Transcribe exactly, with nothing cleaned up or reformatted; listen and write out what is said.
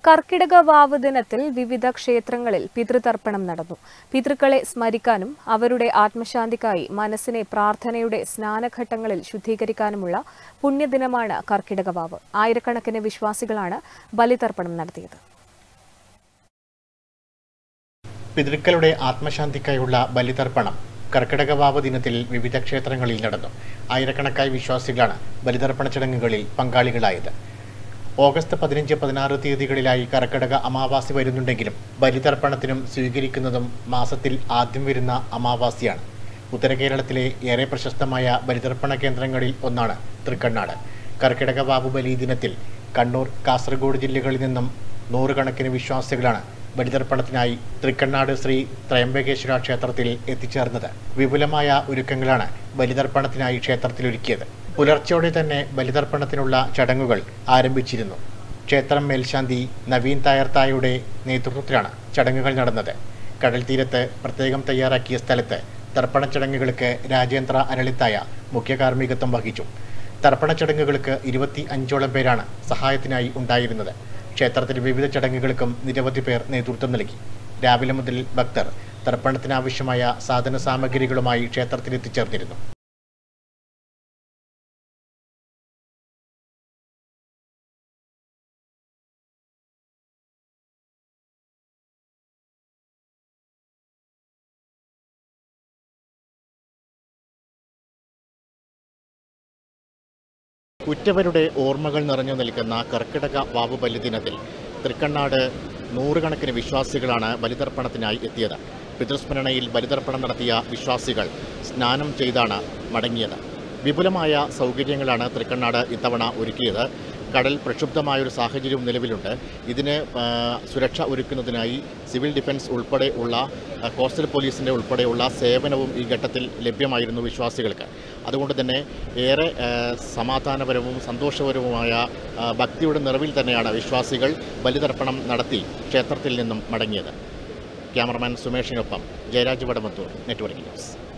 കർക്കിടക വാവ് ദിനത്തിൽ വിവിധ ക്ഷേത്രങ്ങളിൽ പിതൃതർപ്പണം നടന്നു. പിതൃക്കളെ സ്മരിക്കാനും അവരുടെ ആത്മശാന്തിക്കായി മനസ്സിനെ പ്രാർത്ഥനയുടെ സ്നാനഘട്ടങ്ങളിൽ ശുദ്ധീകരിക്കാനുമുള്ള പുണ്യദിനമാണ് കർക്കിടക വാവ്. ആയിരക്കണക്കിന് വിശ്വാസികളാണ് ബലിതർപ്പണം നടത്തിയത്. പിതൃക്കളുടെ ആത്മശാന്തിക്കായുള്ള ബലിതർപ്പണം കർക്കിടക വാവ് ദിനത്തിൽ വിവിധ ക്ഷേത്രങ്ങളിൽ നടന്നു. ആയിരക്കണക്കായ വിശ്വാസികളാണ് ബലിതർപ്പണ ചടങ്ങുകളിൽ പങ്കാളികളായത്. ഓഗസ്റ്റ് പതിനഞ്ച് പതിനാറ് തീയതികളിലായി കർക്കിടക അമാവാസി വരുന്നുണ്ടെങ്കിലും ബലിതർപ്പണത്തിനും സ്വീകരിക്കുന്നതും മാസത്തിൽ ആദ്യം വരുന്ന അമാവാസിയാണ്. ഉത്തര കേരളത്തിലെ ഏറെ പ്രശസ്തമായ ബലിതർപ്പണ കേന്ദ്രങ്ങളിൽ ഒന്നാണ് തൃക്കണ്ണാട്. കർക്കിടക വാവ് ബലി ദിനത്തിൽ കണ്ണൂർ, കാസർഗോഡ് ജില്ലകളിൽ നിന്നും നൂറുകണക്കിന് വിശ്വാസികളാണ് ബലിതർപ്പണത്തിനായി തൃക്കണ്ണാട് ശ്രീ ത്രയംബകേശ്വര ക്ഷേത്രത്തിൽ എത്തിച്ചേർന്നത്. വിപുലമായ ഒരുക്കങ്ങളാണ് ബലിതർപ്പണത്തിനായി ക്ഷേത്രത്തിലൊരുക്കിയത്. പുലർച്ചയോടെ തന്നെ ബലിതർപ്പണത്തിനുള്ള ചടങ്ങുകൾ ആരംഭിച്ചിരുന്നു. ക്ഷേത്രം മേൽശാന്തി നവീൻ തായർത്തായുടെ നേതൃത്വത്തിലാണ് ചടങ്ങുകൾ നടന്നത്. കടൽ തീരത്ത് പ്രത്യേകം തയ്യാറാക്കിയ സ്ഥലത്ത് തർപ്പണ ചടങ്ങുകൾക്ക് രാജേന്ദ്ര അരളിത്തായ മുഖ്യ കാർമ്മികത്വം വഹിച്ചു. തർപ്പണ ചടങ്ങുകൾക്ക് ഇരുപത്തി അഞ്ചോളം പേരാണ് സഹായത്തിനായി ഉണ്ടായിരുന്നത്. ക്ഷേത്രത്തിൽ വിവിധ ചടങ്ങുകൾക്കും നിരവധി പേർ നേതൃത്വം നൽകി. രാവിലെ മുതൽ ഭക്തർ തർപ്പണത്തിനാവശ്യമായ സാധന സാമഗ്രികളുമായി ക്ഷേത്രത്തിൽ എത്തിച്ചേർന്നിരുന്നു. ഉറ്റവരുടെ ഓർമ്മകൾ നിറഞ്ഞു നിൽക്കുന്ന കർക്കിടക വാവ് ബലി ദിനത്തിൽ തൃക്കണ്ണാട് നൂറുകണക്കിന് വിശ്വാസികളാണ് ബലിതർപ്പണത്തിനായി എത്തിയത്. പിതൃസ്മരണയിൽ ബലിതർപ്പണം നടത്തിയ വിശ്വാസികൾ സ്നാനം ചെയ്താണ് മടങ്ങിയത്. വിപുലമായ സൗകര്യങ്ങളാണ് തൃക്കണ്ണാട് ഇത്തവണ ഒരുക്കിയത്. കടൽ പ്രക്ഷുബ്ധമായൊരു സാഹചര്യവും നിലവിലുണ്ട്. ഇതിന് സുരക്ഷ ഒരുക്കുന്നതിനായി സിവിൽ ഡിഫൻസ് ഉൾപ്പെടെ ഉള്ള കോസ്റ്റൽ പോലീസിൻ്റെ ഉൾപ്പെടെയുള്ള സേവനവും ഈ ഘട്ടത്തിൽ ലഭ്യമായിരുന്നു വിശ്വാസികൾക്ക്. അതുകൊണ്ട് തന്നെ ഏറെ സമാധാനപരവും സന്തോഷപരവുമായ ഭക്തിയുടെ നിറവിൽ തന്നെയാണ് വിശ്വാസികൾ ബലിതർപ്പണം നടത്തി ക്ഷേത്രത്തിൽ നിന്നും മടങ്ങിയത്. ക്യാമറമാൻ സുമേഷിനൊപ്പം ജയരാജ് വടമത്തൂർ, നെറ്റ്വർക്ക് ന്യൂസ്.